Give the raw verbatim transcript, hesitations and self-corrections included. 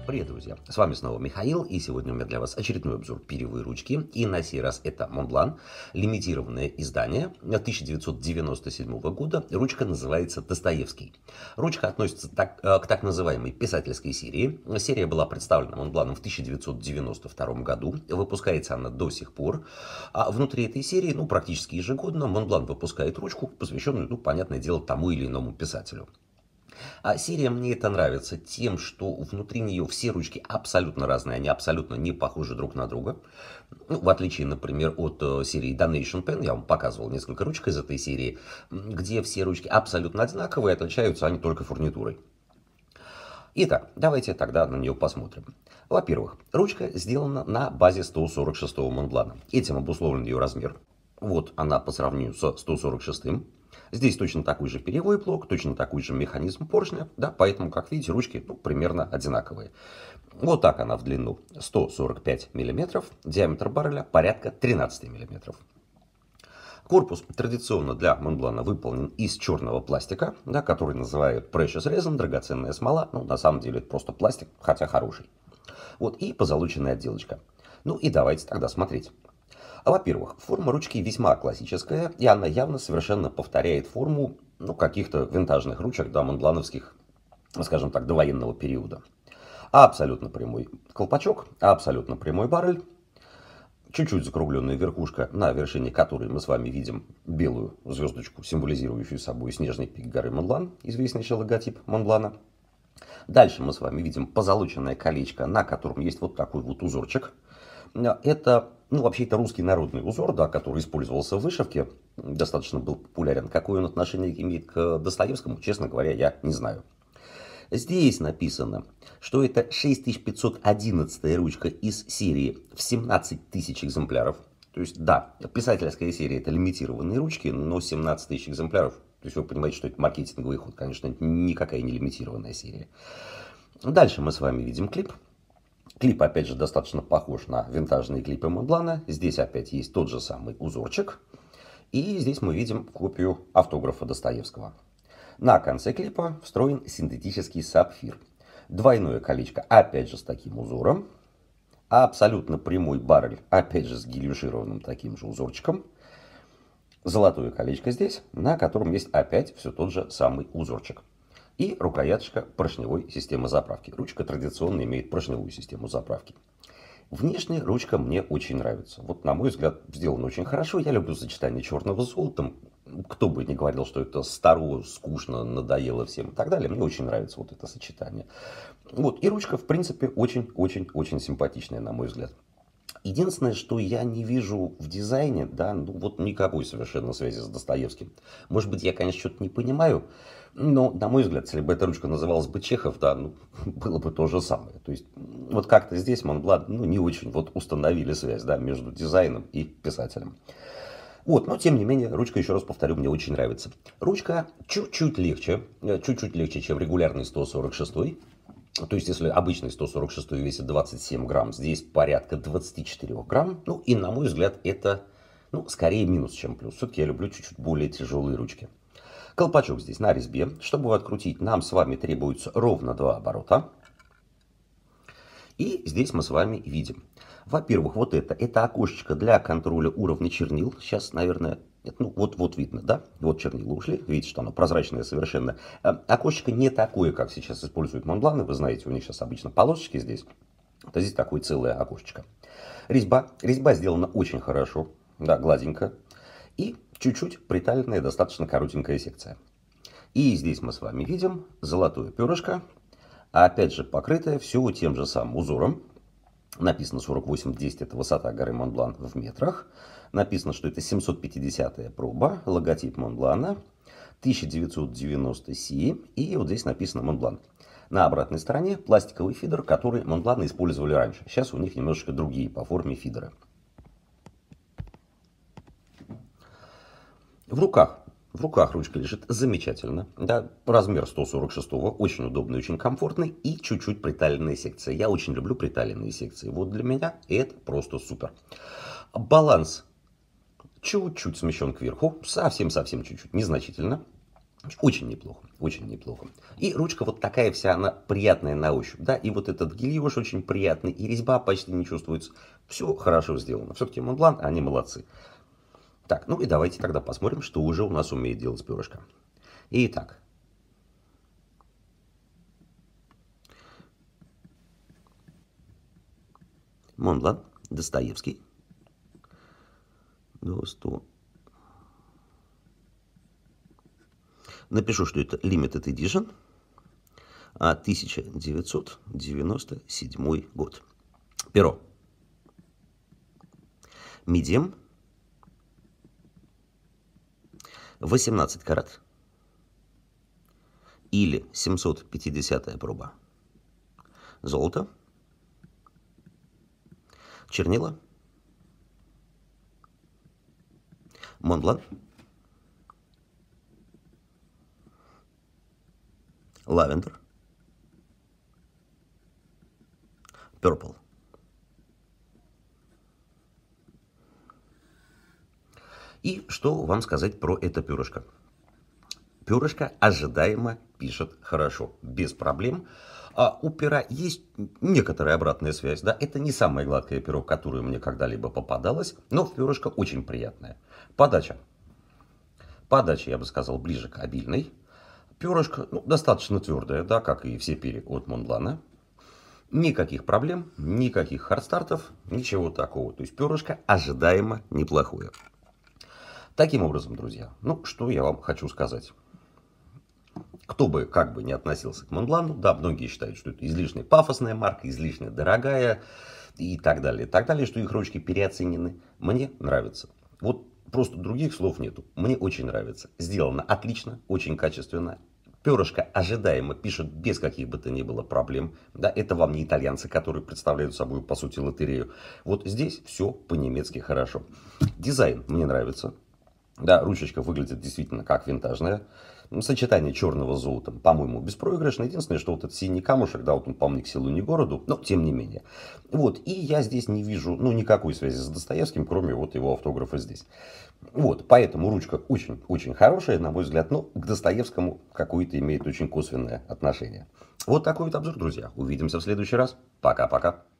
Привет, друзья! С вами снова Михаил, и сегодня у меня для вас очередной обзор перьевой ручки. И на сей раз это Montblanc, лимитированное издание тысяча девятьсот девяносто седьмого года. Ручка называется Достоевский. Ручка относится так, к так называемой писательской серии. Серия была представлена Montblanc в тысяча девятьсот девяносто втором году. Выпускается она до сих пор. А внутри этой серии, ну, практически ежегодно, Montblanc выпускает ручку, посвященную, ну, понятное дело, тому или иному писателю. А серия мне это нравится тем, что внутри нее все ручки абсолютно разные, они абсолютно не похожи друг на друга. Ну, в отличие, например, от э, серии Donation Pen, я вам показывал несколько ручек из этой серии, где все ручки абсолютно одинаковые, отличаются они только фурнитурой. Итак, давайте тогда на нее посмотрим. Во-первых, ручка сделана на базе сто сорок шестого Montblanc. Этим обусловлен ее размер. Вот она по сравнению со сто сорок шестым. Здесь точно такой же перьевой блок, точно такой же механизм поршня, да, поэтому, как видите, ручки ну, примерно одинаковые. Вот так она в длину сто сорок пять миллиметров, диаметр барреля порядка тринадцать миллиметров. Корпус традиционно для Montblanc выполнен из черного пластика, да, который называют Precious Resin, драгоценная смола. Ну, на самом деле это просто пластик, хотя хороший. Вот, и позолоченная отделочка. Ну и давайте тогда смотреть. Во-первых, форма ручки весьма классическая, и она явно совершенно повторяет форму ну, каких-то винтажных ручек, да, монблановских, скажем так, довоенного периода. Абсолютно прямой колпачок, абсолютно прямой баррель, чуть-чуть закругленная верхушка, на вершине которой мы с вами видим белую звездочку, символизирующую собой снежный пик горы Монблан, известнейший логотип Монблана. Дальше мы с вами видим позолоченное колечко, на котором есть вот такой вот узорчик. Это, ну, вообще, это русский народный узор, да, который использовался в вышивке, достаточно был популярен. Какое он отношение имеет к Достоевскому, честно говоря, я не знаю. Здесь написано, что это шесть тысяч пятьсот одиннадцатая ручка из серии в семнадцать тысяч экземпляров. То есть, да, писательская серия — это лимитированные ручки, но семнадцать тысяч экземпляров. То есть, вы понимаете, что это маркетинговый ход, конечно, никакая не лимитированная серия. Дальше мы с вами видим клип. Клип, опять же, достаточно похож на винтажные клипы Montblanc. Здесь опять есть тот же самый узорчик. И здесь мы видим копию автографа Достоевского. На конце клипа встроен синтетический сапфир. Двойное колечко, опять же, с таким узором. Абсолютно прямой баррель, опять же, с гильюшированным таким же узорчиком. Золотое колечко здесь, на котором есть опять все тот же самый узорчик. И рукояточка поршневой системы заправки. Ручка традиционно имеет поршневую систему заправки. Внешне ручка мне очень нравится. Вот, на мой взгляд, сделано очень хорошо. Я люблю сочетание черного с золотом. Кто бы ни говорил, что это старо, скучно, надоело всем и так далее. Мне очень нравится вот это сочетание. Вот, и ручка, в принципе, очень-очень-очень симпатичная, на мой взгляд. Единственное, что я не вижу в дизайне, да, ну вот никакой совершенно связи с Достоевским. Может быть, я, конечно, что-то не понимаю, но, на мой взгляд, если бы эта ручка называлась бы Чехов, да, ну, было бы то же самое. То есть, вот как-то здесь Montblanc, ну, не очень вот установили связь, да, между дизайном и писателем. Вот, но, тем не менее, ручка, еще раз повторю, мне очень нравится. Ручка чуть-чуть легче, чуть-чуть легче, чем регулярный сто сорок шестой. То есть, если обычный сто сорок шестой весит двадцать семь грамм, здесь порядка двадцать четыре грамм. Ну, и, на мой взгляд, это, ну, скорее минус, чем плюс. Все-таки я люблю чуть-чуть более тяжелые ручки. Колпачок здесь на резьбе. Чтобы его открутить, нам с вами требуется ровно два оборота. И здесь мы с вами видим. Во-первых, вот это. Это окошечко для контроля уровня чернил. Сейчас, наверное... Ну, вот, вот видно, да? Вот чернила ушли. Видите, что оно прозрачное совершенно. Окошечко не такое, как сейчас используют Montblanc. Вы знаете, у них сейчас обычно полосочки здесь. А здесь такое целое окошечко. Резьба. Резьба сделана очень хорошо. Да, гладенько. И чуть-чуть приталенная, достаточно коротенькая секция. И здесь мы с вами видим золотое перышко. А опять же, покрытое все тем же самым узором. Написано сорок восемь десять, это высота горы Монблан в метрах. Написано, что это семьсот пятидесятая проба, логотип Монблана, тысяча девятьсот девяносто Си, и вот здесь написано Монблан. На обратной стороне пластиковый фидер, который Монбланы использовали раньше. Сейчас у них немножечко другие по форме фидеры. В руках. В руках ручка лежит замечательно. Да, размер сто сорок шестого, очень удобный, очень комфортный и чуть-чуть приталенная секция. Я очень люблю приталенные секции. Вот для меня это просто супер. Баланс чуть-чуть смещен кверху, совсем-совсем чуть-чуть, незначительно. Очень неплохо, очень неплохо. И ручка вот такая вся, она приятная на ощупь, да, и вот этот гильёж очень приятный, и резьба почти не чувствуется. Все хорошо сделано. Все-таки Монблан, они молодцы. Так, ну и давайте тогда посмотрим, что уже у нас умеет делать перышко. Итак. Монблан, Достоевский. Досто... Напишу, что это Limited Edition, тысяча девятьсот девяносто седьмой год. Перо. Медиум. восемнадцать карат. Или семьсот пятидесятая проба. Золото. Чернила. Монблан. Лавендер. Purple. И что вам сказать про это перышко? Перышко ожидаемо пишет хорошо, без проблем. А у пера есть некоторая обратная связь. Да? Это не самое гладкое перо, которое мне когда-либо попадалось, но в перышко очень приятное. Подача. Подача, я бы сказал, ближе к обильной. Перышко ну, достаточно твердое, да, как и все перья от Монблана. Никаких проблем, никаких хардстартов, ничего такого. То есть перышко ожидаемо неплохое. Таким образом, друзья, ну что я вам хочу сказать. Кто бы как бы не относился к Монблану, да, многие считают, что это излишне пафосная марка, излишне дорогая и так далее, и так далее, что их ручки переоценены. Мне нравится. Вот просто других слов нету. Мне очень нравится. Сделано отлично, очень качественно. Перышко ожидаемо пишет без каких бы то ни было проблем. Да, это вам не итальянцы, которые представляют собой, по сути, лотерею. Вот здесь все по-немецки хорошо. Дизайн мне нравится. Да, ручечка выглядит действительно как винтажная. Сочетание черного с золотом, по-моему, беспроигрышно. Единственное, что вот этот синий камушек, да, вот он, по-моему, ни к селу, ни к городу, но тем не менее. Вот, и я здесь не вижу, ну, никакой связи с Достоевским, кроме вот его автографа здесь. Вот, поэтому ручка очень-очень хорошая, на мой взгляд, но к Достоевскому какое-то имеет очень косвенное отношение. Вот такой вот обзор, друзья. Увидимся в следующий раз. Пока-пока.